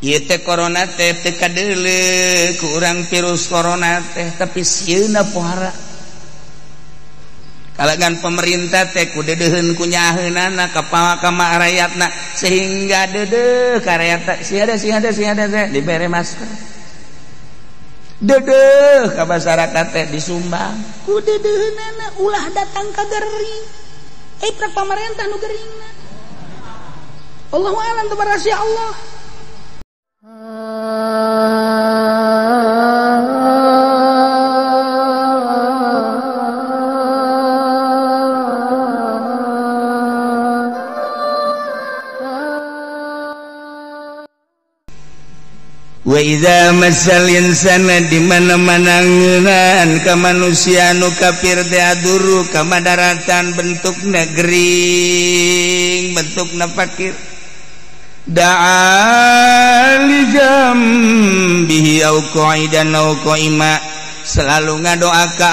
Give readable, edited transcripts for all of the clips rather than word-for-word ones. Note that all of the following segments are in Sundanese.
corona teh teka dele kurang virus corona teh tapi sieuna pohara kalangan pemerintah teh kudu deuheun kunyaheunana ka rakyatna sehingga deudeuh ka rakyat si ada teh dibere masker deudeuh ka masyarakat teh disumbang ku deudeuheunana ulah datang ka gering pra pemerintah nu geringna Allahu a'lam tabaraka Allah. Wa idza masal insana di mana-mana ngeunaan ka manusia nu kafir teh aduru kamadaratan bentukna gering bentukna fakir da'a li jambihi au qa'idan au qa'ima selalu ngadoa ka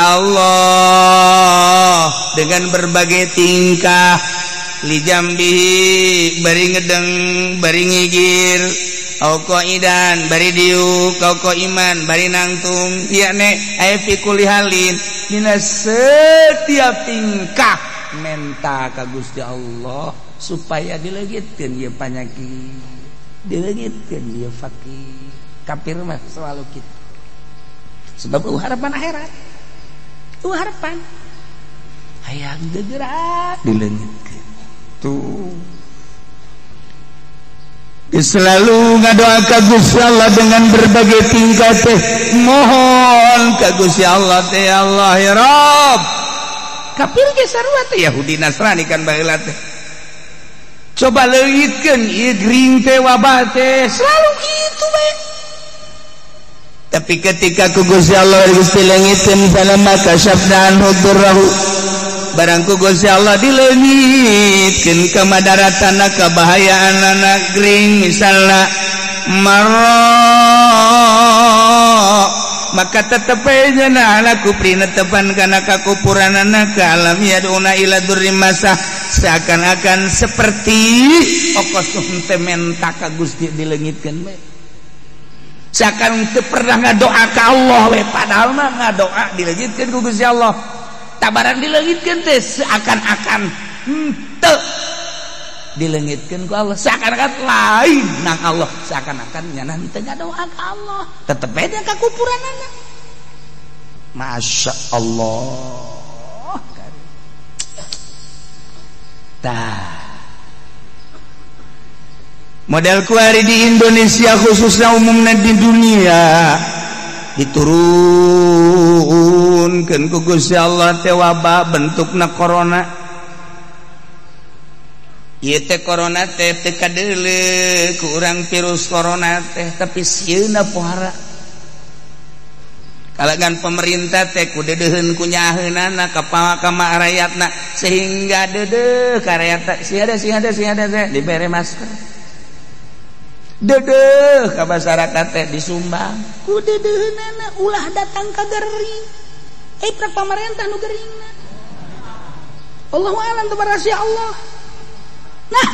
Allah dengan berbagai tingkah li jambihi bari ngedeng bari ngigir au qaidan bari diuk au qaiman bari nangtung yakni aya fi kulli halin dina setiap tingkah menta ka Gusti Allah supaya dileungitkeun ieu panyakit dileungitkeun ieu fakir kafir mah selalu kitu sebab harapan akhirat harapan hayang gegerak dileungitkeun tuh selalu ngadoa ka Gusti Allah dengan berbagai tingkah teh mohon ka Gusti Allah teh ya Allah ya Rabb kafir ge sarua teh Yahudi Nasrani kan baheula teh coba leungitkeun ieu gering teh wabah teh selalu kitu bae tapi ketika ku Gusti Allah Gusti leungitkeun falamma kasyafna anhu durrahu barangku Gusti Allah dileungitkeun kamadaratana kabahayaanana gering misalna maka tetep nya ala kufri netepan kana kakupuranana ka alam yaduna ila durri masa seakan-akan seperti okosum teh menta ka Gusti dileungitkeun we seakan teu pernah ngadoa ka Allah we padahal mah ngadoa dileungitkeun ku Gusti Allah tabaran dileungitkeun teh seakan-akan henteu dileungitkeun ku Allah seakan-akan lain nang Allah seakan-akan nyana teu ngadoa ka Allah tetep beda ka kupuranana Masya Allah model kuari di Indonesia khususnya umumnya di dunia diturunkeun ku Gusti Allah teh wabah bentukna corona ieu teh corona teh teu kadeuleu ku urang virus corona teh tapi sieuna pohara kalangan pemerintah teh kudu deuheun kunyaheunana ka rakyatna sehingga deudeuh ka rakyat si ada teh dibere masker deudeuh ka masyarakat teh disumbang ku deudeuheunana ulah datang ka gering pra pemerintah nu geringna Allahu a'lam tabaraka Allah nah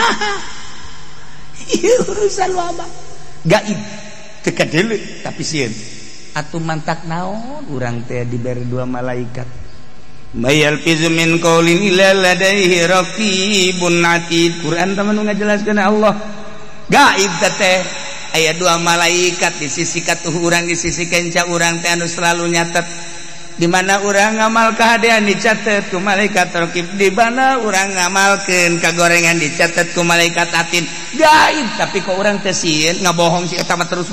ieu urusan wabah gaib teu kadeuleu tapi sieun atuh mantak naon urang teh dibere dua malaikat mayal fizu min qaulin illa ladaihi raqibun atid Quran teh nu ngajelaskeun Allah gaib teh aya dua malaikat di sisi katuh urang di sisi kenca urang teh anu selalu nyatet di mana urang ngamal kahadean dicatet ku malaikat raqib di mana urang ngamalkeun kagorengan dicatet ku malaikat atid gaib tapi kok urang teh sieun ngabohong si eta mah terus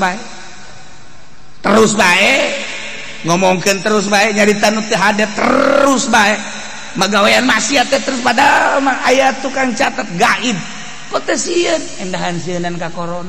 bae ngomongkeun terus bae nyarita nu teu hade terus bae magawean maksiat teh terus padahal mah aya tukang catet gaib kok teh sieun endahan sieunan ka corona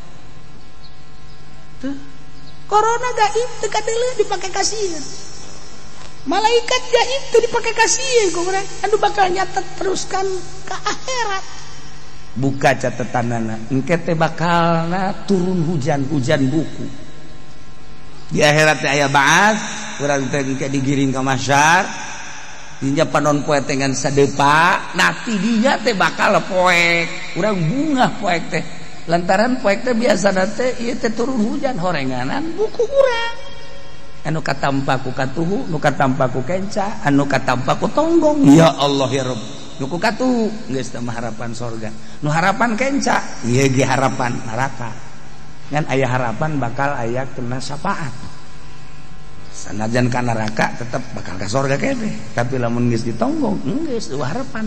tuh corona gaib teu kadeuleu dipake ka sieun malaikat gaib teu dipake ka sieun ku urang anu bakal nyatet teruskan ka akhirat buka catetanana engke teh bakalna turun hujan buku di akhirat teh aya ba'ats urang teh engke digiring ka mahsyar dinya panon poe dengan sadepa nanti dinya teh bakal poek urang bunga poek teh lantaran poek teh biasa teh ieu teh turun hujan horenganan buku urang anu katampa ku katuhu nu katampa ku kenca anu katampa ku tonggong ya Allah ya Rabb nu ku katuhu geus teh harapan sorga nu harapan kenca ieu ge harapan neraka ngan aya harapan bakal aya kena syafaat sanajan ka neraka tetep bakal ka sorga kabeh tapi lamun geus ditonggong geus eueuh harapan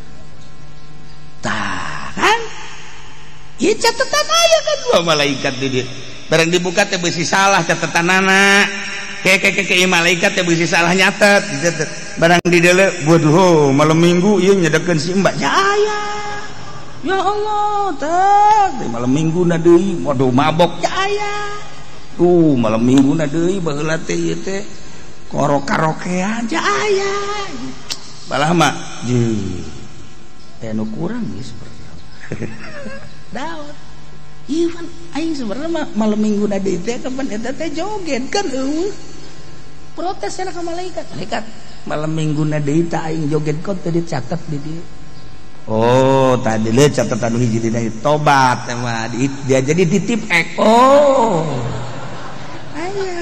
tah kan ieu catetan aya kan dua malaikat di dieu bareng dibuka teh beusi salah catetanana ke malaikat teh beusi salah nyatet dicatet barang di dieu waduh malam minggu ieu nyedekeun si Mbak aya ya Allah teh malam minggu na deui waduh mabok aya malam minggu na deui baheula teh ieu teh karaokean aya balah mah anu kurang geus daun ieu aing sebenarnya malam minggu na deui teh kapan eta teh joget kan eueuh protes cenah ka malaikat malam minggu na deui teh aing joget kod teh dicatet di dieu oh tadi le catatan hiji dina tobat mah dia jadi ditip oh aya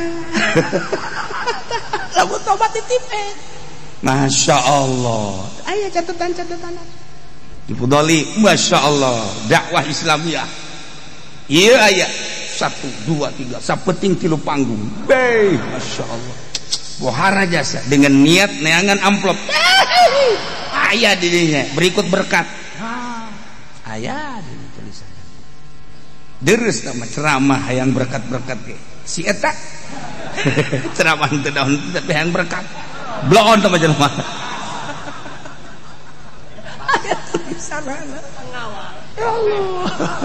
lagu tobat ditip Masya Allah aya catatan Ibu Doli Masya Allah dakwah Islamiyah iya aya 1, 2, 3 sapeting tilu panggung Masya Allah bohara jasa dengan niat neangan amplop aya dirinya berikut berkat aya di tulisan deres nama ceramah yang berkat-berkat ke si eta ceramah teu daun tapi yang berkat bloon sama jelema aya tulisanana ngawal ya Allah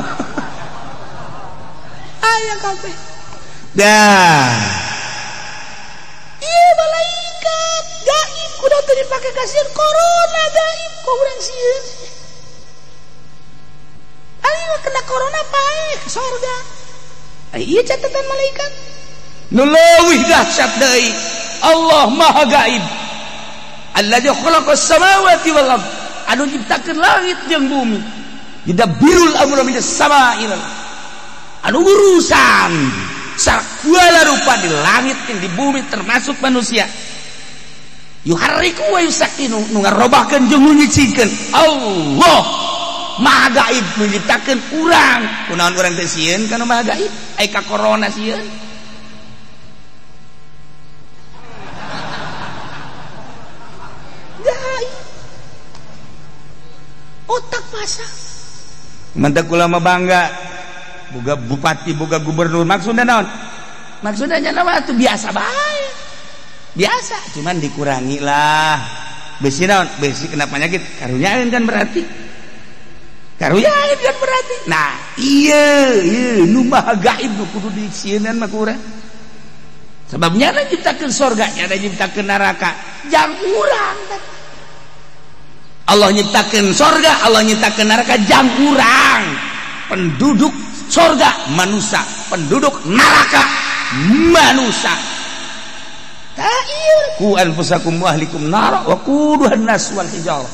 aya kabeh dah ieu malaikat gaib kudu teu dipake kasieun corona gaib ku urang sieun aing kena corona pae sorga ieu catatan malaikat nu leuwih dahsyat deui Allah maha gaib alladzi khalaqas samawati wal ard anu nyiptakeun langit jeung bumi yudabbirul amra minas samaa'i anu urusan sakula rupa di langit yang di bumi termasuk manusia yuharriku wa yusakinu nu ngarobahkeun jeung nyicikeun Allah maha gaib menciptakeun urang kunaon urang teh sieun kana maha gaib ai ka corona sieun gaib otak pasang mantap ulama bangga boga bupati boga gubernur maksudnya naon maksudnya nama itu biasa bae biasa cuman dikurangi lah besi naon besi kena penyakit karunyaeun kan berarti karunyaeun kan berarti nah iya nu maha gaib nu kudu disieun mah kurang sebabnya ada nyiptakeun surga ada nyiptakeun neraka jang urang Allah nyiptakeun surga Allah nyiptakeun neraka jang urang penduduk surga manusia penduduk neraka manusia ta'ir ku anfusakum wa ahlikum nar wa quduhan nas wal hijarah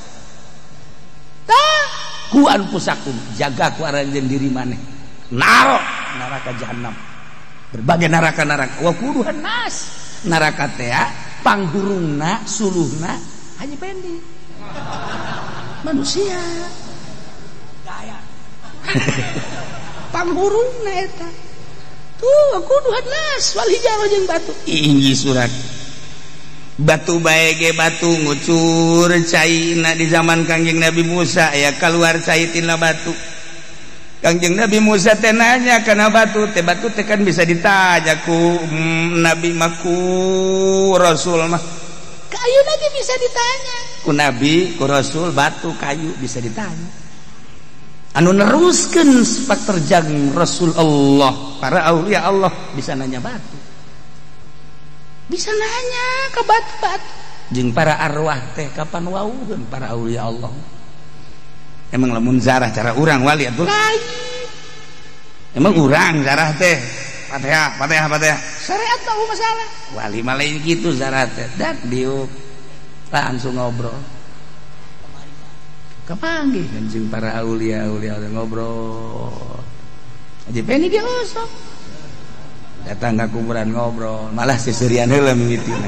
ku anfusakum jaga ku aranjeun diri maneh nar neraka jahanam berbagai neraka wa quduhan nas neraka teh panghurungna suluhna Haji Pendi manusia gaya panghurungna eta tuh kuduhan nas wal hijarah jeung batu inji surat batu bae ge batu ngucur caina di zaman Kangjeng Nabi Musa aya keluar cai tina batu Kangjeng Nabi Musa teh nanya kana batu teh kan bisa ditanya ku Nabi maku Rasul mah kayu lagi bisa ditanya ku Nabi ku Rasul batu kayu bisa ditanya anu neruskeun sifat terjang Rasulullah para aulia Allah bisa nanya batu bisa nanya ke batu-batu jeung para arwah teh kapan wauheun para aulia Allah emang lamun zarah cara urang wali atuh lain emang urang zarah teh Fatihah syariat tahu masalah wali mah lain kitu zarah teh dak diuk langsung ngobrol kapanggih anjing para aulia ngobrol aja pengen dia osok datang ke kuburan ngobrol malah seserian heula mimitina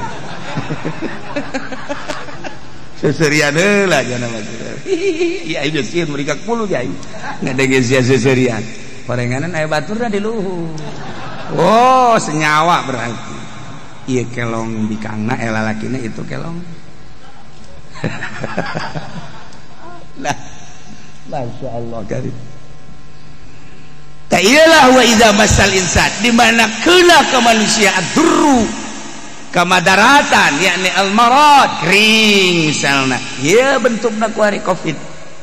seserian heula jangan maksudnya iya itu sieun mereka 10 ya ngadege seserian parenganan aya baturna di luhur oh senyawa berarti iya kelong bikangna lalakina itu kelong lah masya Allah karim ta iyalah wa idza masal insan di mana kena ke manusia adurru kamadaratan yakni al marad kering misalna ya bentukna kuari covid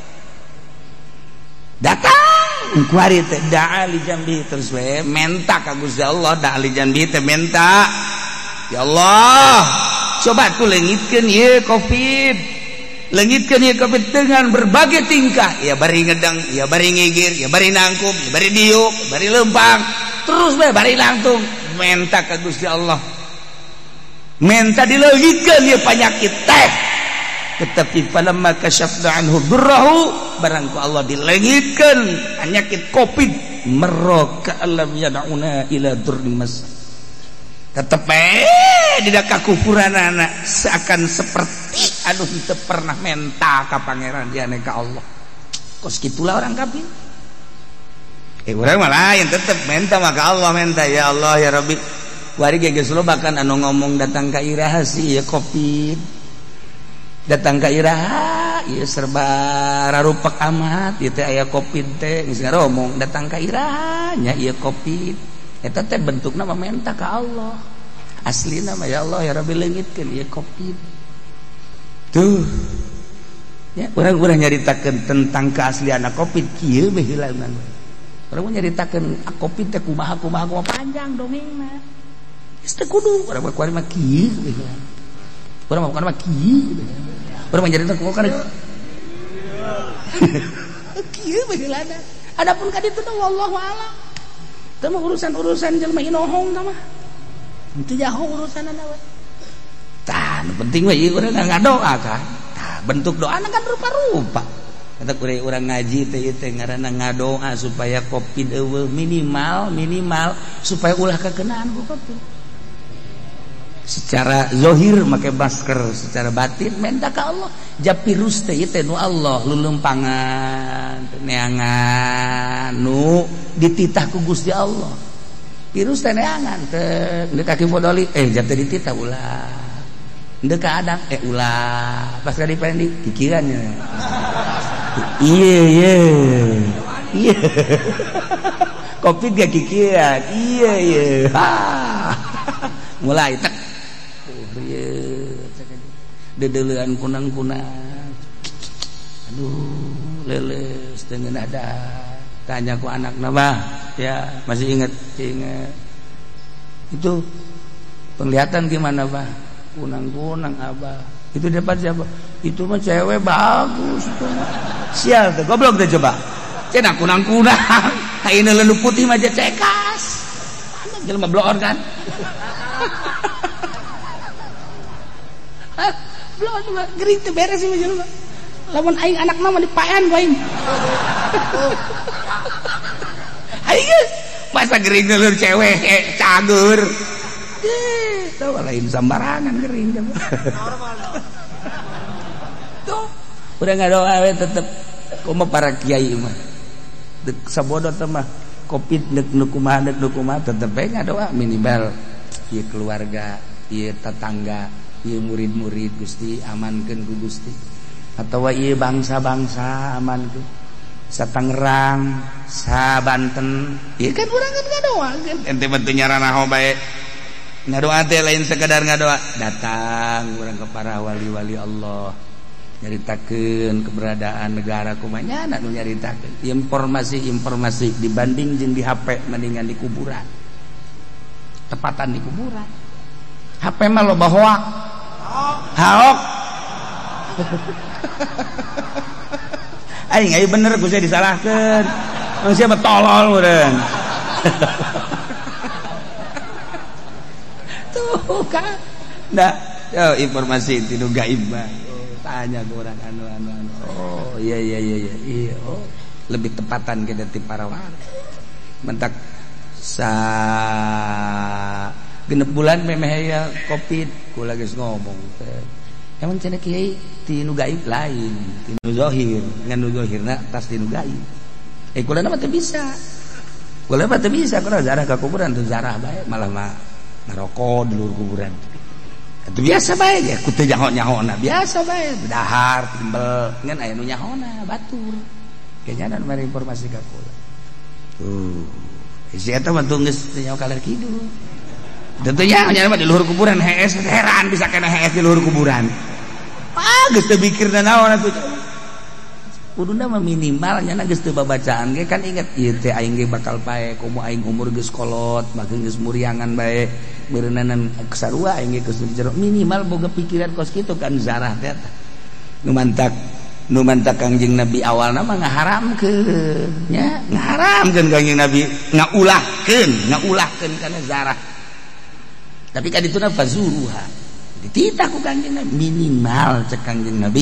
datang kuari teh da'a li jambi terus we menta ka Gusti Allah da'a li jambi teh menta ya Allah coba tu leungitkeun ieu covid leungitkeun ieu covid dengan berbagai tingkah ya bari ngedeng ya bari ngigir ya bari nangkup ya bari diuk ya bari lempang terus bae bari langtung menta ka Gusti Allah menta dileungitkeun ieu panyakit teh tetapi falamma kasyafna anhu durrahu barang ku Allah dileungitkeun panyakit covid marraka alam yad'una ila durrin mas tetep tidak kakufuran anak seakan seperti aduh itu pernah menta ka pangeran dia ka Allah kos gitulah orang kafir orang malah yang tetep menta maka Allah menta ya Allah ya Rabbi wari geges lo bahkan anu ngomong datang ka iraha sih ya covid datang ka iraha ya serba rarupak amat ieu teh aya covid teh geus ngomong datang ka iraha nya ieu covid eta teh bentukna menta ka Allah aslina mah ya Allah ya Rabbi leungitkeun ieu covid tuh ya urang nyaritakeun tentang keaslianna covid kieu mah heulanan urang nyaritakeun covid teh kumaha panjang dongengna geus teu kudu urang kuari mah kieu urang mah kieu urang nyaritakeun kana kieu mah heulanan adapun ka ditu wallahu a'lam teu mah urusan jelema inohong tah mah itu jauh urusan anda we. Tah, penting we ieu urang ngadoa kan. Tah, bentuk doana kan rupa-rupa. Kata urang ngaji teh ieu teh ngaranna ngadoa supaya covid eueuh minimal supaya ulah kakenaan ku covid. Secara zahir make masker, secara batin menta ka Allah. Ja virus teh ieu teh nu Allah lulumpangan, neangan nu dititah ku Gusti Allah. Virus teh neangan teh deuk kaki fodoli jatuh dititah ulah deuk ka adang ulah pas ka dipendi pikirannya iya covid gak kikiran iya mulai tek dedeleuan kunang-kunang aduh leles dengan ada tanya ku anak nama ya masih ingat itu penglihatan gimana Pak kunang-kunang abah itu dapat siapa itu mah cewek bagus itu sial tuh goblok deh coba cina kunang-kunang ini lelu putih aja cekas jelema bloon kan bloon mah gering teh beres sih jelema lamun aing anak mah dipaean ku aing aing masa gering leueur cewek cager tahu lain sambarangan gering tuh udah ngadoa we tetep kumaha para kiai mah deuk sabodo teh mah covid deuk nu kumaha tetep we ngadoa minimal ieu keluarga ieu tetangga ieu murid-murid Gusti amankeun ku Gusti atawa ieu bangsa-bangsa amankeun sa Tangerang sa Banten ieu kan urang kan ngadoa kan ente mah teu nyaranaho bae ngadoa teh lain sekedar ngadoa datang urang ka para wali-wali Allah nyaritakeun keberadaan negara kumaha nya nu nyaritakeun informasi dibanding jeung di HP mendingan di kuburan tepatan di kuburan HP mah loba hoak aing aya bener ku saya disalahkeun manusia mah tolol urang tuh kan nah informasi itu gaib mah tanya ke orang anu. Oh iya oh lebih tepatan kita ti para wali mentak sa genep bulan memeh aya covid kula geus ngomong teh emang cenah kiai ti nu gaib lain ti nu zahir ngan nu zahirna tas ti nu gaib kula mah teu bisa kula zarah ka kuburan teu zarah bae malah mah ngarokok di luar kuburan itu biasa bae ya kudu nyaho-nyahona biasa bae dahar timbel ngan aya nu nyahona batur kayaknya ada mari informasi ka kula si eta mah teu geus nyaho kaler kidul tentunya nya mah di luhur kuburan hees heran bisa kena hees di luhur kuburan geus teu mikirna naon atuh kuduna mah minimal nya geus teu babacaan ge kan inget ieu teh aing ge bakal pae komo aing umur geus kolot bageung geus muriangan bae beureunan kesarua aing ge geus jero minimal boga pikiran kos kitu kan zarah teh nu mantak Kangjeng Nabi awalna mah ngaharamkeun nya ngaharamkeun Kangjeng Nabi ngaulahkeun kana zarah tapi kan dituna fazuruha dititah ku Kangjeng Nabi minimal cek Kangjeng Nabi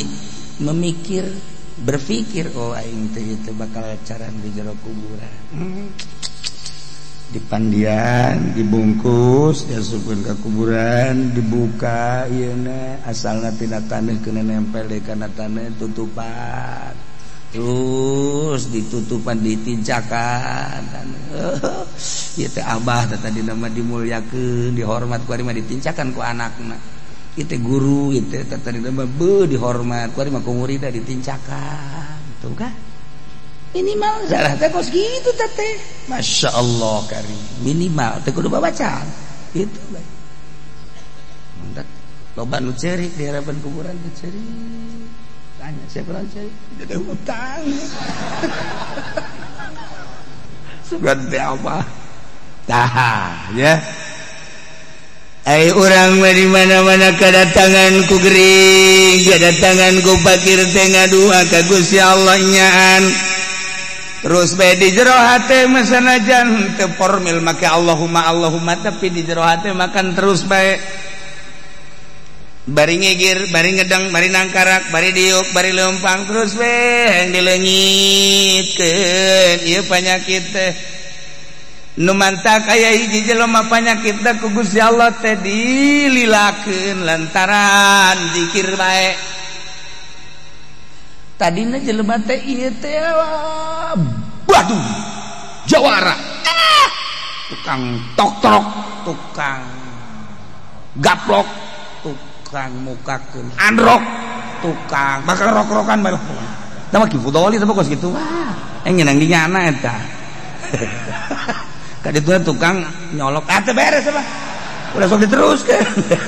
berpikir oh aing teh itu bakal caran di jero kuburan dipandian dibungkus diasupkeun ka kuburan dibuka ieuna asalna tina taneuh kena nempel di kana taneuh tutupan terus ditutupan ditincakan ieu teh abah tadi nama dimulyakeun dihormat ku ari mah ditincakan ku anakna ieu teh guru ieu teh tadi nama dihormat ku ari mah ku muridna ditincakan tuh kan minimal zarah teh kos gitu teh Masya Allah karim minimal teh kudu babacaan gitu bae mundak loba nu cerik di harapan kuburan teh cerik tanya siapa yang cerik ada utang sugan teh apa tah ya ai urang mah di mana-mana kedatangan ku gering kedatangan ku fakir teh ngadua ka Gusti Allah nyaan terus bae di jero hate masanajan teu formil make Allahumma tapi di jero hate makan terus bae bari ngigir bari ngedeng bari nangkarak bari diuk bari leumpang terus bae yang dileungitkeun ieu panyakit teh nu mantak aya hiji jelema panyakit teh ku Gusti Allah teh dililakeun lantaran zikir bae tadina jelema teh ieu teh waduh jawara tukang tok-tok tukang gaplok tukang mukakeun androk tukang bakal rok-rokan bae tah ki fudoli teh kos kitu wah ngeunang di nyana eta ka ditu tukang nyolok teh beres mah udah sok diteruskeun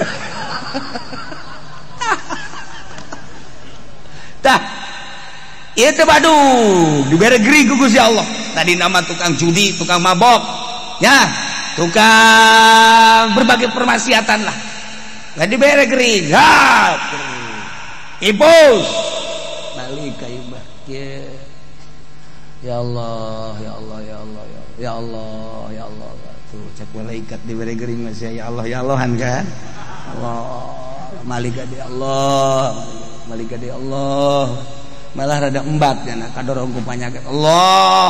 tah ieu teh badung dibere gering ku Gusti Allah tadi nama tukang judi tukang mabok ya tukang berbagai permaksiatan lah nggak dibere gering ipus balik ka ibah ya Allah tuh cek malaikat diberi gering masih ya Allahan kan Allah malikadi Allah malah rada embak kana kadorong ku panyakit Allah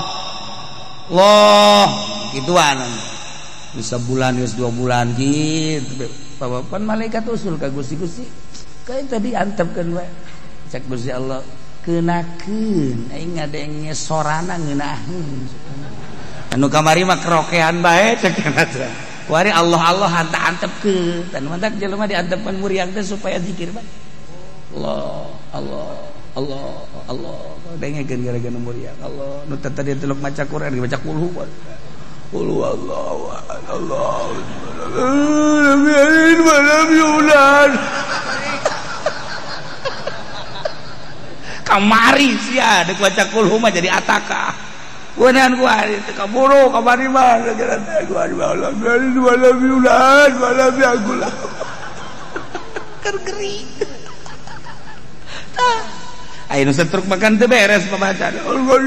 gituan bisa bulan geus 2 bulan gitu papan malaikat usul ka Gusti kain tadi antepkeun we cek Gusti Allah keunakeun aing ngadenge sorana ngeunaheun anu kamari mah kerokean bae cek kana teh wari Allah antep-antepkeun tan mantak jelema diantepkeun muriang teh supaya zikir bae Allah dengekeun gara-gara muriang Allah nu tadi teluk maca Quran baca kulhu Allah kamari sia dek baca kulhu mah jadi ataka weunaan ku ari teh kaburu kamari mah gara-gara teh ku ari malam agula kergeri ayo setruk makan teu beres pembacaan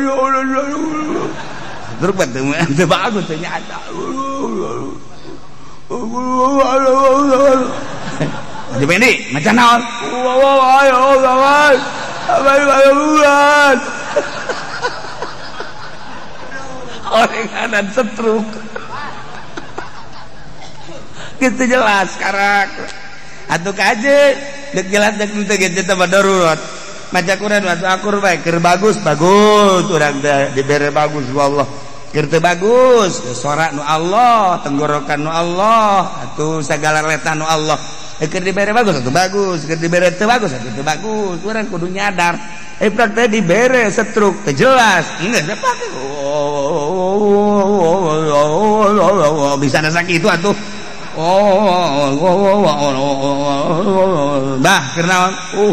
setruk teu bagus teh nyata Dipendi macan naon ayo kawan ayo bulan orenganan setruk gitu jelas karak atuh kaje dek jelas dek teu gitu teh darurat maca Quran maca akur bae keur bagus urang teh dibere bagus ku Allah keur teu bagus sora nu Allah tenggorokan nu Allah atuh sagala leta nu Allah keur dibere bagus atuh bagus keur dibere teu bagus atuh teu bagus urang kudu nyadar iprak teh dibere setruk teu jelas geus dipake bisa na sakitu atuh bah keur naon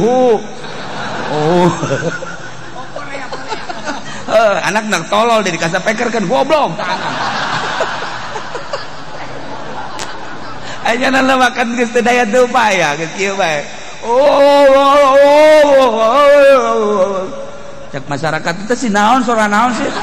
anak nak tolol dari kasapekerkeun goblok ayeuna na makan geus teu daya teu upaya geus kieu bae cek masyarakat itu si naon sora naon sih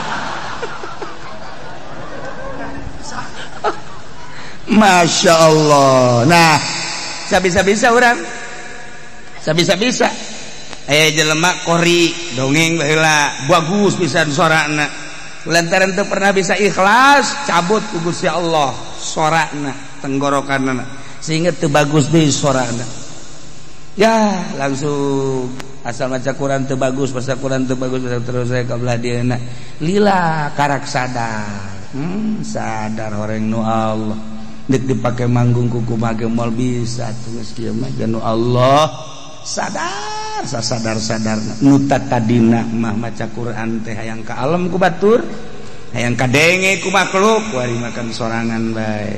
Masya Allah. Nah sabisa-bisa orang sabisa-bisa aya jelema kori dongeng baheula bagus pisan sorana lantaran teu pernah bisa ikhlas cabut ku Gusti Allah sorana tenggorokanna sehingga teu bagus deui sorana ya langsung asal maca Quran teu bagus baca Quran teu bagus terus saya ka belah dieuna lila karak sadar sadar horeng nu Allah dek dipake manggung kuku make moal bisa tuh geus kieu mah janu Allah sadar sasadar nu tadina mah maca Quran teh hayang ka alam ku batur hayang ka denge ku makhluk wari makan sorangan bae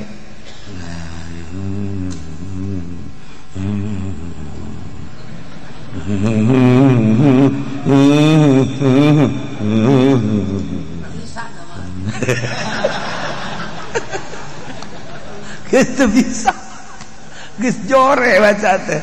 gitu bisa geus jore baca teh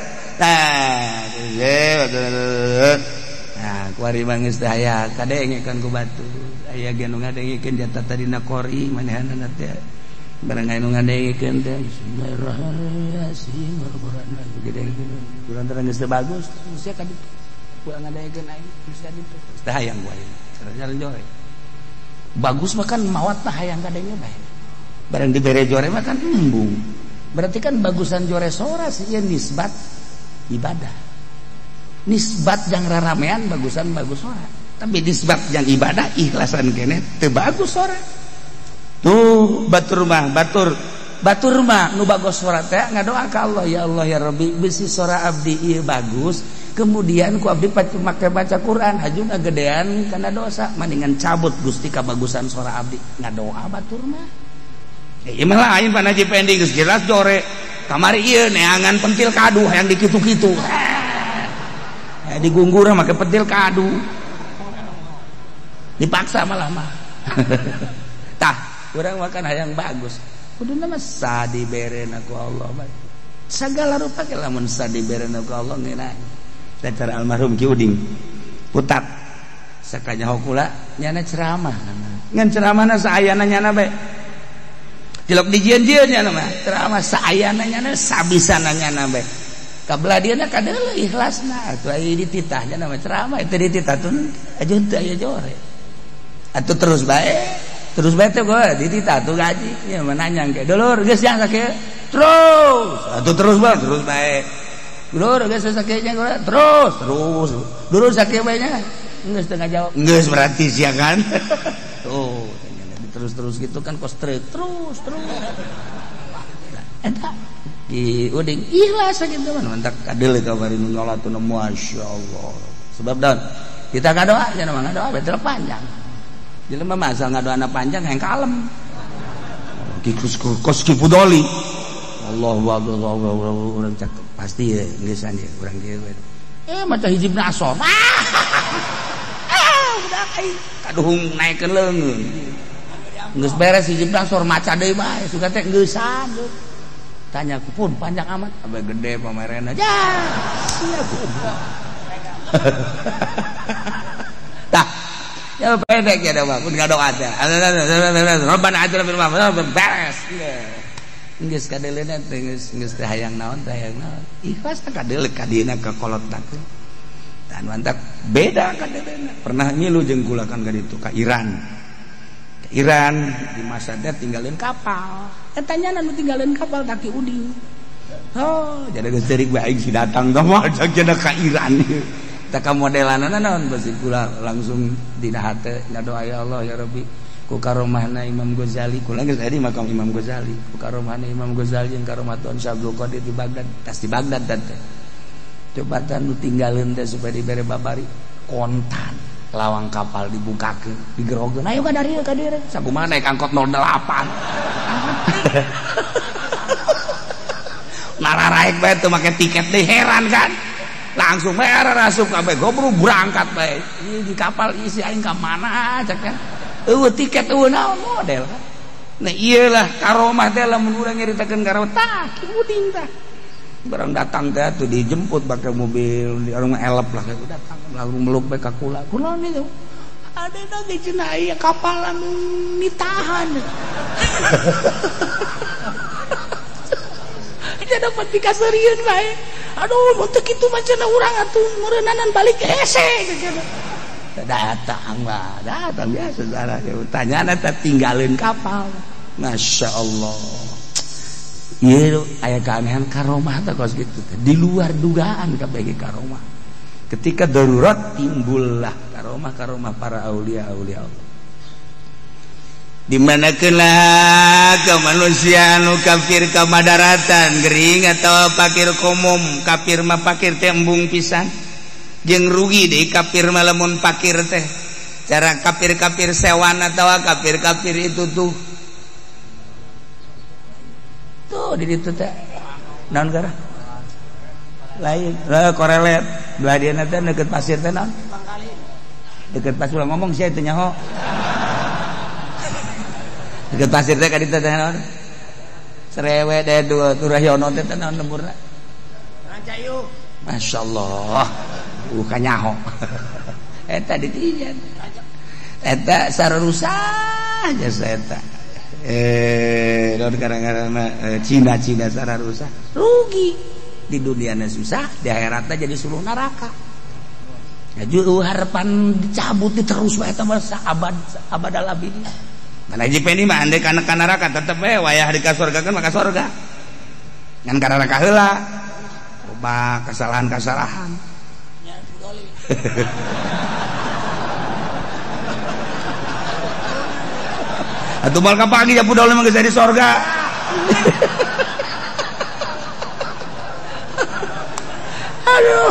nah kuari mah geus teh aya kadengekeun ku batu aya ge nu ngadengekeun jatah tadina qori manehanna teh barang aya nu ngadengekeun teh bismillahirrahmanirrahim Quran terang geus teu bagus sia ka ditu kurang ngadengekeun aing geus ka ditu teh hayang ku aing cara jore bagus mah kan mawatna hayang kadenge bae barang dibere jore mah kan embung berarti kan bagusan jore sora sih ya nisbat ibadah nisbat yang raramean bagusan bagus sora tapi nisbat yang ibadah ikhlasan kene teu bagus sora tuh batur mah nu bagus sora teh ngadoa ka Allah ya Rabbi bisi sora abdi ieu bagus kemudian ku abdi make baca Quran hajuna gedean kana dosa mendingan cabut Gusti kabagusan sora abdi ngadoa batur mah ieu mah lain pan haji pending geus jelas jore kamari ieu neangan pentil kadu hayang dikitu-kitu digunggura make pentil kadu dipaksa malah mah tah urang makan hayang bagus kuduna mah sadiberena ku Allah bae sagala rupa ge lamun sadiberena ku Allah ngeunah cara almarhum Ki Uding putat sakanyaho kula nyana ceramah ngan ceramahna saayana nyana bae cilok dijieun-jieun nya mah ceramah saayana nyana sabisana nyana bae kabelah dieuna kadeuleuh ikhlasna atuh aya dititah nya mah ceramah teh dititah tun ajeun teu aya jore atuh terus bae teh gua dititah tuh gaji nya mah nanyang ke dulur geus nya sakieu terus atuh terus bae dulur geus sakieu nya gua terus dulur sakieu bae nya geus teu ngajawab geus berarti sia kan tuh terus gitu kan kostrek terus eta di uding ikhlas gitu mah mentak kadel ka bari nu nyolatuna masyaallah sebab daun kita ngadoa cenah mah ngadoa betul panjang jelema mah asal ngadoana panjang hayang kalem kos kipudoli Allah urang cak pasti geus anje urang kieu maca hijib nasor budak ai kaduhung naikeun leungeun geus beres hijib nasor maca deui bae suka teh geusan tanya pun panjang amat abe gede pamerena ya sia goblok tah ya pendek ya dah pun ngadoa teh Rabbana atina fil beres geus kadeleuna teh geus teh hayang naon ikhlas teh kadele ka dina ka kolot teh dan mantap beda kadeleuna pernah ngilu jeung kulakan ka ditu ka Iran di masa teh tinggalin kapal eta nya nu tinggalin kapal taki uding jadi geus teurik bae aing si datang teh mah jeung ka Iran teh ka modelanna naon basi kula langsung dina hate ngadoa ya Allah ya Rabbi ku karomahna Imam Ghazali kula geus tadi makam Imam Ghazali ku karomahna Imam Ghazali jeung karomah Tuan Syekh Abdul Qadir di Baghdad tas di Baghdad teh coba teh nu tinggalin teh supaya dibere babari kontan lawang kapal dibukakeun digerogeun ayo ka dari ka dieu sakumaha naik angkot 08 nararaek bae teu make tiket deui heran kan langsung bae rasuk kabeh gobru berangkat bae di kapal isi aing ka mana cek kan tiket naon model kan nah iyalah karomah teh lamun urang nyaritakeun karomah tah kiuding tah barang datang teh tuh dijemput pakai mobil di orang elep lah datang lalu meluk bae ka kula itu ada ge cenah aya kapalan nitahan dia dapat dikasarieun bae aduh mun teu kitu mah cenah urang atuh meureunanan balik hese datang biasa salah tanyana teh tinggalin kapal Masya Allah ieu aya keanehan karomah teh kos kitu di luar dugaan kabeh karomah ketika darurat timbullah karomah para aulia Allah di mana kena ke manusia nu kafir ka madaratan gering atau pakir komum kafir mah pakir teh embung pisan jeung rugi deui kafir mah lamun pakir teh cara kafir sewan atau kafir itu tuh di ditu teh naon gara lain korelet belah dieu teh deket pasir teh naon deket pasir ngomong sia teh nyaho deket pasir teh ka ditu teh naon serewe deh dua turahyono teh naon lemurna Rancayu masyaallah kanyaho eta ditijan eta sarusa jasa eta kadang-kadang Cina sararusa rugi di duniana susah di akhiratna jadi suruh neraka harapan dicabut terus wae eta mah abadal abidi mana hiji peni mah andai kana ka neraka tetep we wayah di ka surga kan maka surga ngan ka neraka heula loba kesalahan atuh mal ka pagi ya budal mah geus di sorga aduh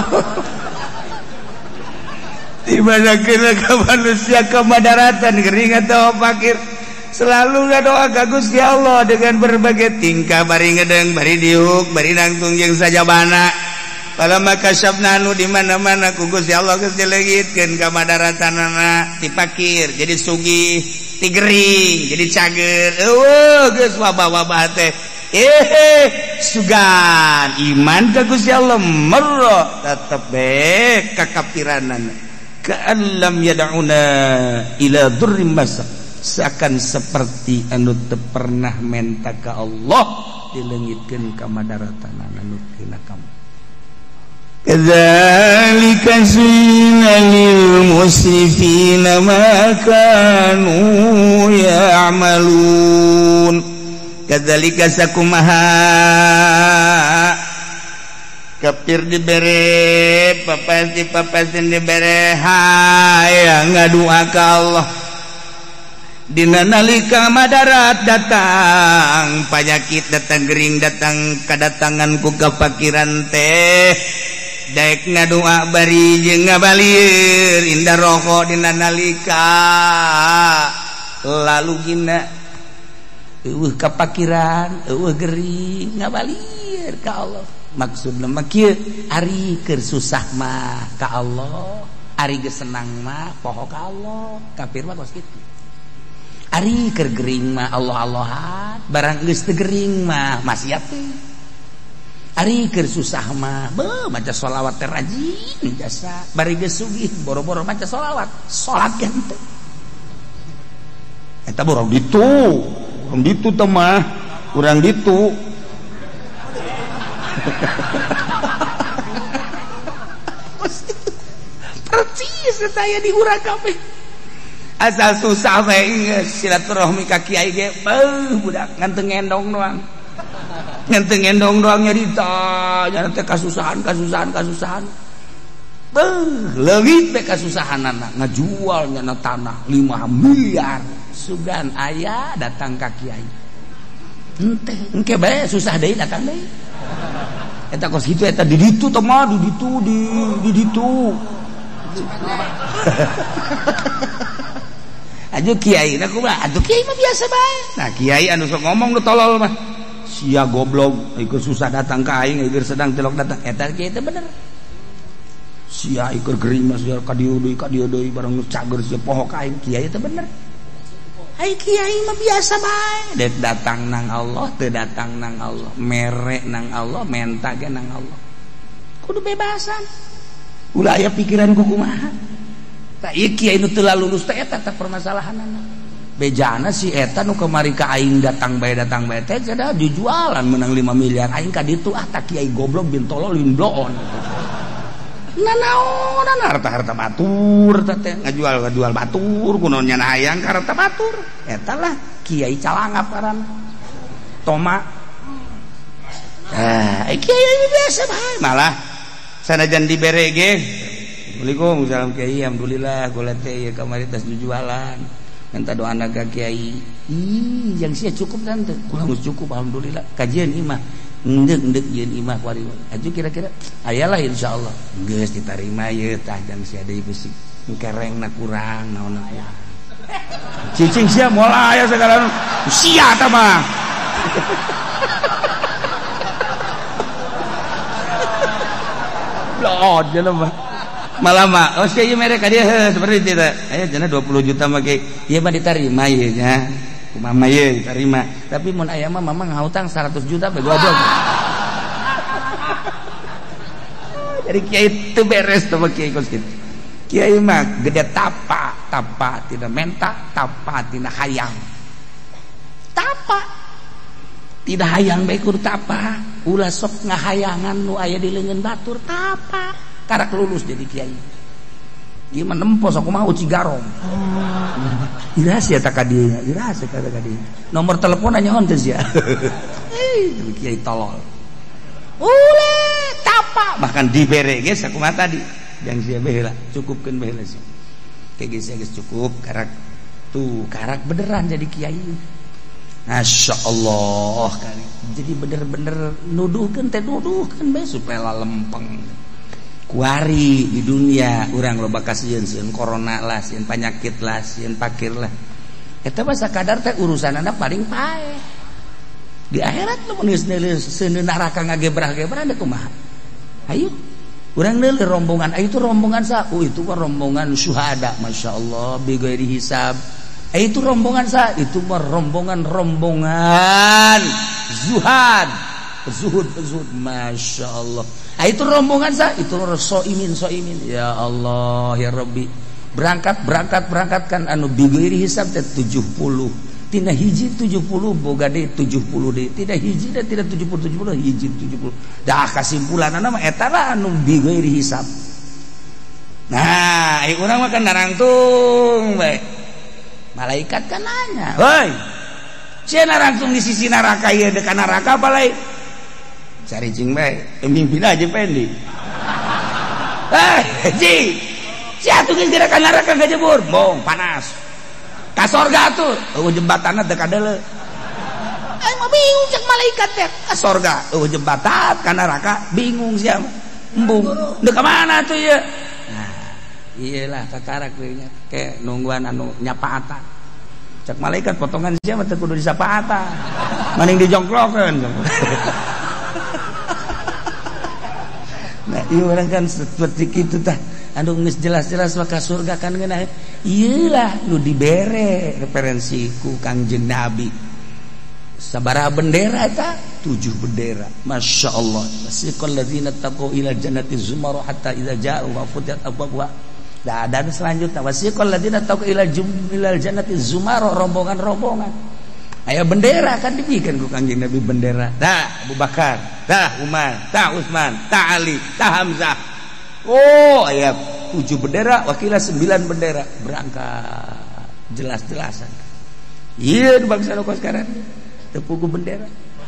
dibanakeun ka manusia ka madaratan gering atau fakir selalu ngadoa ka Gusti Allah dengan berbagai tingkah bari ngedeng bari diuk bari nangtung jeung sajabana palamma kasyafna anu di mana-mana ku Gusti Allah geus dileungitkeun ka madaratanana ti fakir jadi sugih ti gering jadi cager geus wabah-wabah teh sugan iman ka Gusti Allah merro tetep bae kakapiranan ka'an lam yad'una ila dzurrim masak seakan seperti anu teu pernah menta ka Allah dileungitkeun ka madaratanana anu kena kamu kadzalika zina lil musrifina ma kanu ya'malun kadzalika sakumaha kafir dibere papasin dibere hayang ngadua ka Allah dina nalika madarat datang penyakit datang gering datang kadatangan ku kafakiran teh daek ngadua bari jeung ngabalieur indah rokok dina nalika lalu gina eueuh kapakiran eueuh gering ngabalieur ka Allah maksudna mah kieu ari keur susah mah ka Allah ari geus senang mah poho ka Allah kafir mah kos kitu ari keur gering mah Allah-Allahan barang geus teu gering mah maksiat teh ari keur susah mah maca sholawat teh rajin jasa bari geus sugih boro-boro maca sholawat salat kan teh eta borong ditu teh mah urang ditu percis saya di urang kabeh asal susah bae silaturahmi ka kiai ge budak nganteng ngendong doang nyarita nya teh kasusahan leungit teh kasusahanana ngajual nya tanah 5 miliar sugan aya datang ka kiai henteu engke bae susah deui datang deui eta kos kitu eta di ditu teh mah di ditu atuh kiai na kumaha atuh kiai mah biasa bae nah kiai anu sok ngomong nu tolol mah sia goblok ikut susah datang ka aing ikut sedang celok datang eta kiai teh bener sia ikut gerimas sia ka dieu deui barang nu cager sia poho ka aing kiai teh bener ai kiai mah biasa bae dek datang nang Allah teu datang nang Allah mere nang Allah menta ge nang Allah kudu bebasan ulah aya pikiran kumaha tah ieu kiai nu teu lulus teh eta permasalahanna bejana si eta nu kemari ka aing datang bae teh cenah dijualan menang 5 miliar aing ka ditu tak kiai goblok bin tolol bin bloon nanaonan harta batur teh ngajual batur kunaon nya hayang ka harta batur eta lah kiai calangap aranna toma kiai biasa bae malah sanajan dibere ge Assalamualaikum salam kiai alhamdulillah kula teh ieu kamari tos jualan minta doa naga kiai yang sia cukup tante kurang cukup alhamdulillah kajian imah endek ieun imah kuari aju kira-kira ayalah insyaallah geus ditarima ye tah jang sia deui beusi kerengna kurang naon aya cicing sia moal aya segala sia tah mah lord jelema mah malah mah oh sia ieu mere ka dieu seperti itu aya cenah 20 juta mah ge ieu mah ditarima ieu nya mama ieu ditarima tapi mun aya mah mama ngahutang 100 juta be gua dong jadi kiai teu beres teh kiai kos kitu kiai mah gede tapa tina menta tapa tina hayang tapa tidak hayang bae kur tapa ulah sok ngahayangan nu aya di leungeun batur tapa karak lulus jadi kiai ieu mah nempos aku mah uci garong iraha eta ka dieu iraha eta ka dieu nomor telepon nyaon teh sia kiai tolol ule tapa bahkan dibere ge sakumaha tadi yang sia bae lah cukupkeun bae lah sia ge geus cukup karak beneran jadi kiai masyaallah kali jadi bener-bener nuduhkeun bae supaya lempeng kuari di dunia urang loba kasieun sieun corona lah sieun penyakit lah sieun pakir lah eta mah sakadar teh urusanana paling paeh di akhirat lu mun geus neuleuh seuneun neraka ngagebrah-gebrah da kumaha hayu urang neuleuh rombongan itu rombongan sa itu mah rombongan syuhada masyaallah bi ghairi hisab itu rombongan sa itu mah rombongan zuhud masyaallah itu rombongan sa itu soimin ya Allah ya Rabbi berangkat kan anu bigiri hisab teh 70 tina hiji 70 boga deui 70 deui tidak hiji dan tidak 70 hiji 70 dah kasimpulanna mah eta lah anu bigiri hisab nah urang mah kan narangtung bae malaikat kan nanya heuy sia narangtung di sisi neraka ieu dekat neraka apa lain cari cing bae mimpi aja pendek ji si atuh geus geura ka neraka ngajebur bong panas ka sorga atuh jembatanna teu kadeuleu aing mah bingung cek malaikat teh ka sorga jembatan ka neraka bingung sia embung deuk ka mana atuh ieu nah iyalah kakarak deui nya ke nungguan anu nyapaatan cek malaikat potongan sia mah teu kudu disapaatan mending dijongklokeun nah ieu urang kan seperti kitu tah anu geus jelas-jelas maka surga kan ngeunah ieulah nu dibere referensi ku Kangjeng Nabi sabaraha bendera eta 7 bendera masyaallah wasiqal ladzina taqu ila jannati zumar hatta idza ja'u wa futihat abwabuha dan selanjutnya wasiqal ladzina taqu ila jannati zumar rombongan-rombongan aya bendera kan dibikin ku Kangjeng Nabi bendera. Tah Abu Bakar, tah Umar, tah Utsman, tah Ali, tah Hamzah. Oh, aya 7 bendera, wakilnya 9 bendera berangkat jelas-jelasan. Iya, bangsa nu sekarang teu pugu bendera.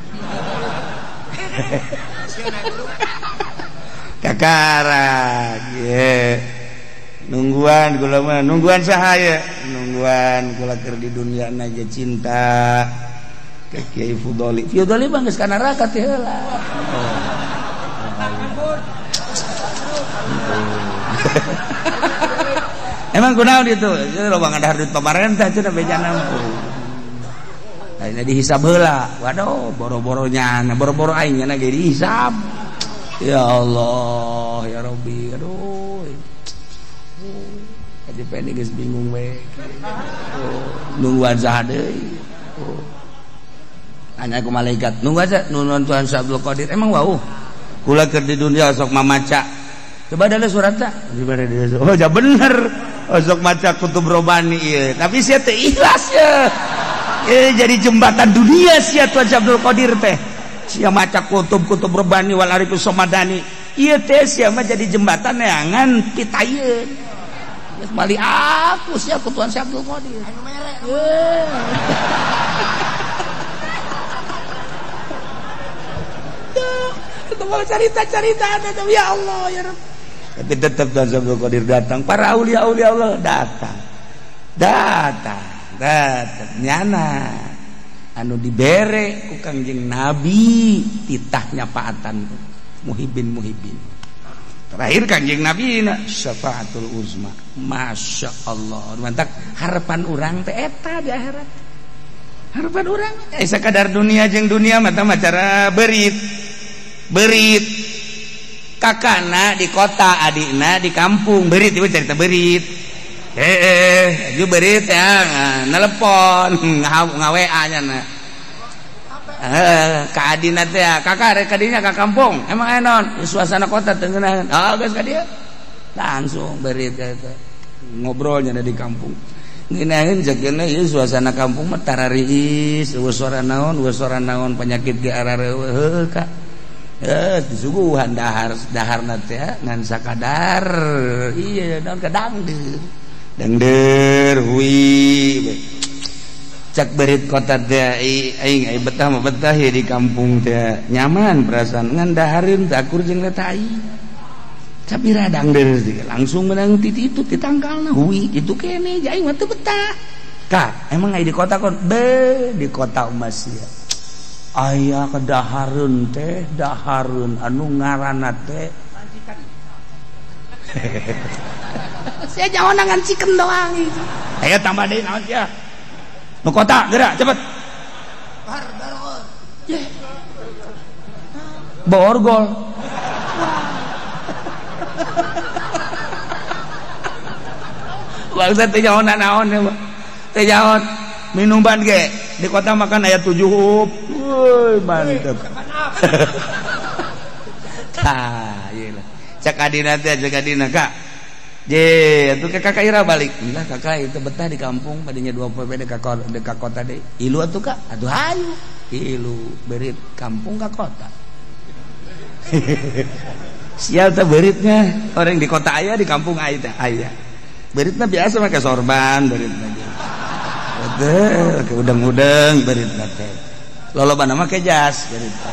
Kakarag, ye. Nungguan kula mah, nungguan sahaya, nungguan kula keur di dunia aja cinta ke Kiai Fudoli. Fudoli mah geus kana neraka teh heula. Emang kunaon itu? Loba ngadahar duit pamarentah cenah beja nampung. Ayeuna dihisab heula. Waduh, boro-boronya, boro-boro aing nya ge dihisab. Ya Allah, ya Rabbi, aduh. Aja pengen geus bingung we. Nungguan saha deui. Anya ku malaikat, nunggu aja nuhun Tuhan Abdul Qadir. Emang wau. Kula keur di dunia sok mamaca. Coba ada suratna. Oh, ja bener. Sok maca kutub robani ieu. Tapi sia teh ikhlas ya. Jadi jembatan dunia sia Tuhan Abdul Qadir teh. Sia maca kutub robani wal arifus samadani. Ieu teh sia mah jadi jembatan neangan pitayeun. Geus mali aku sia ku Tuhan Abdul Qadir. Anu mere. Itu malah cerita-cerita ada ya Allah ya Rabb. Tapi tetap Tuhan Abdul Qadir datang. Para aulia-aulia Allah datang nyana anu dibere ku Kangjeng Nabi titah nyapaatan muhibin terakhir Kangjeng Nabi syafaatul uzma. Masya Allah mantap harapan urang teh eta di akhirat. Harapan urang sakadar dunia jeung dunia mah cara berit kakana di kota, adikna di kampung. Berit itu cerita berit. Ju berit ya nelepon ngaWA nya na. Ka adina teh kakak rek kadinya ka kampung. Emang aya naon? Suasana kota teu ngeunaheun. Geus ka dieu. Langsung berit eta. Ngobrolnya di kampung. Ngeunaheun jakeuna ieu suasana kampung mah tarariis, eueuh suara naon penyakit ge arareueuh heuh Kak. Disuguhan dahar nanti ya ngan sakadar iya naon dangdeur hui cak berit kota teh aing betah mah betah ya di kampung teh nyaman perasaan ngan dahareun teh akur jeung eta aing sabira dangdeur langsung menang itu ditangkalna hui itu kene aing mah teu betah Kak emang aya di kota kon di kota emas ya aya kedahareun teh dahareun anu ngaranna teh pancikan. Saya jangan nangan chicken doang itu. Ayo tambah deui naon sia. Nu kota geura cepet. Borgol. Borgol. Bangsa teh nyaon naon teh nyaon minuman ge di kota makan aya 7 hub. Woi mantep. Tah ieu lah. Cak adina teh cak adina Kak. Je atuh ke Kakak ira balik. Ulah Kakak itu betah di kampung padinya 2 poe dekat kota deui. Ilu atuh Kak. Aduh hayu. Ilu berit kampung ka kota. Sial teh beritnya orang di kota aya di kampung aya teh aya. Beritna biasa make sorban beritna. Betul, ke udang-udang beritna teh. Lolobana mah ke jas beritna.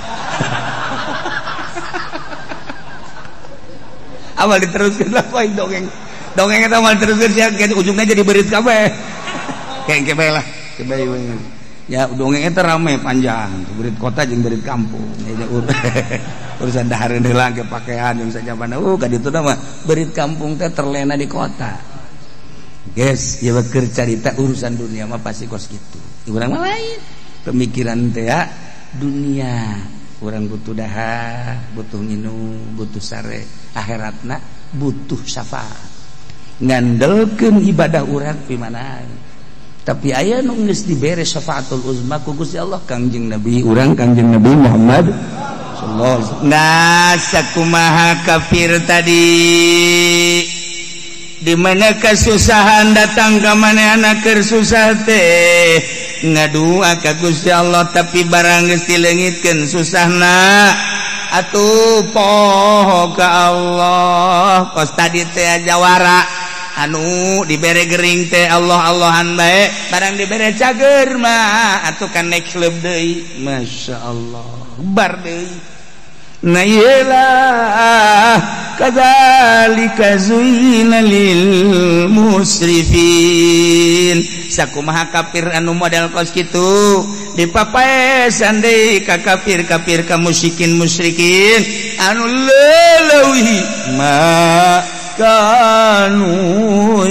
Awal diteruskeun lah poe dongeng. Dongeng eta awal diteruskeun sia ujungna jadi berit kabeh. Kengke bae lah, kebae we. Ya dongeng eta rame panjang, berit kota jeung berit kampung. Ya urusan dahareun heula ke pakaian jeung sajabana. Ka ditu mah berit kampung teh terlena di kota. Guys, ya keur carita urusan dunia mah pasti kos gitu. Urang mah lain. Pemikiran teh ya dunia. Urang butuh dahar, butuh minum, butuh sare. Akhiratna butuh syafaat. Ngandelkeun ibadah urang pimanaan. Tapi aya nu geus dibere syafaatul uzma ku Gusti Allah Kangjeng Nabi urang Kangjeng Nabi Muhammad sallallahu alaihi wasallam. Nah, sakumaha kafir tadi dimana kesusahan datang ke mana anak kersusah teh ngadua ka Gusti Allah tapi barang geus dilengitkeun susahna atuh poho ka Allah kos tadi teh jawara anu dibere gering teh Allah-Allahan bae barang dibere cager mah atuh kan next club deui masyaallah bar deui na yelah kadzalika zuina lil musrifin sakumaha kafir anu model kos kitu dipapaesan deui ka kafir-kafir ka musyrikin anu leuwih ma kanu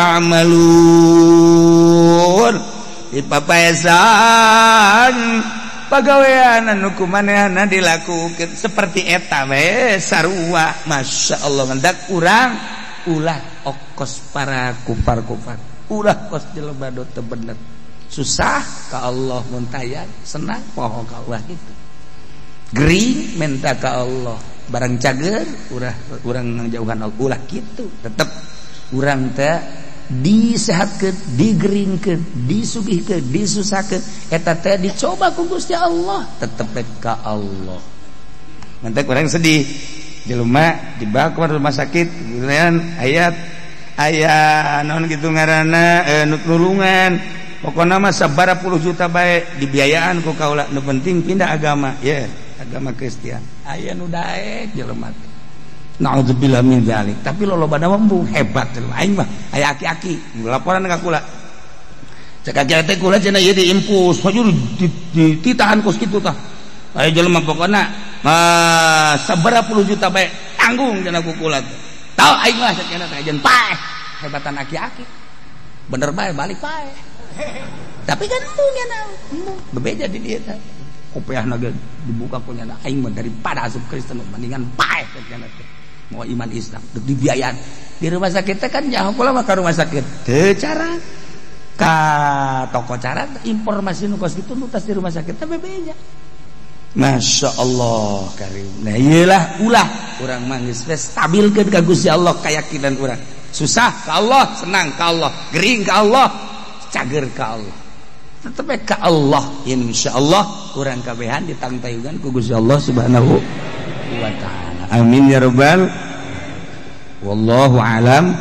ya'malun dipapaesan pagawean anu kumanehna dilakukeun seperti eta we sarua masyaallah ngendak urang ulah okos para kufar-kufar ulah kos jelema do teu bener susah ka Allah mun tayang senang poho ka Allah kitu gering minta ka Allah barang cager urang ngajauhan Allah ulah kitu tetep urang teh disehatkeun, digeringkeun, disugihkeun, disusahkeun eta teh dicoba ku Gusti Allah tetep ka Allah. Nanti kurang sedih jelema dibawa ke rumah sakit kemudian aya naon kitu ngaranna nulungan pokona mah sabaraha puluh juta bae dibiayaan ku kaula nu penting pindah agama ya agama Kristen aya nu daek jelema teh naudzubillah min dzalik tapi lolobana mah hebat aing mah aya aki-aki laporan ka kula cek aki teh kula cenah ieu diimpus hajur dititahan kos kitu tah aya jelema pokona sabaraha puluh juta bae tanggung cenah ku kula tau aing mah cenah teh ajeun paeh hebatan aki-aki bener bae balik paeh tapi kan embung nya bebeja di dieu teh kopiahna ge dibuka ku nya aing mah daripada asup Kristen mendingan paeh cenah teh mau iman Islam duk dibiayaan di rumah sakit teh kan jauh kula mah ka rumah sakit teu cara ka toko cara informasi nu kos kitu nu tas di rumah sakit teh bebeja masyaallah karim nah ieulah ulah urang mah geus stabilkeun ka Gusti Allah keyakinan urang susah ka Allah senang ka Allah gering ka Allah cager ka Allah tetep ka Allah insyaallah urang kabehan ditangtayugan ku Gusti Allah Subhanahu wa taala amin ya rabbal wallahu alam.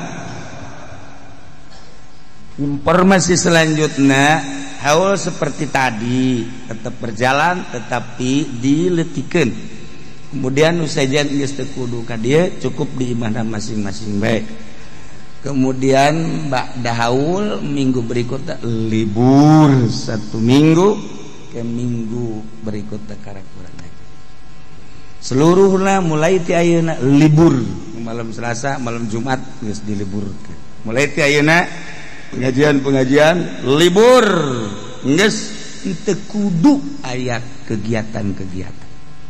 Informasi selanjutnya haul seperti tadi tetap berjalan tetapi diletikeun kemudian usajan geus teu kudu ka dieu cukup di imanan masing-masing bae kemudian ba'da haul minggu berikutnya libur 1 minggu ke minggu berikutnya karakurang seluruhna mulai ti ayeuna libur malam Selasa malam Jumat geus diliburkeun mulai ti ayeuna pengajian libur geus teu kudu aya kegiatan-kegiatan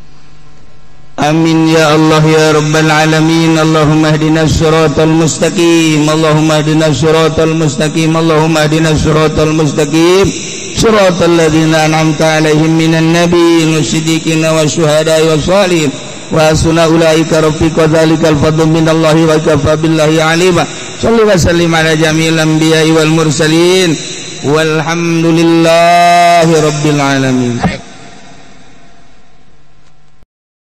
amin ya Allah ya rabbal alamin Allahumma ihdinas siratal mustaqim Allahumma ihdinas siratal mustaqim Allahumma ihdinas siratal mustaqim siratal ladzina an'amta 'alaihim minan nabiyyin wasiddiqin wasyuhada'i wassalihin wa hasuna ulaika rafiqa dzalikal fadlu minallahi wa kafa billahi 'alima shalli wa sallim ala jami'il anbiya'i wal mursalin walhamdulillahi rabbil alamin.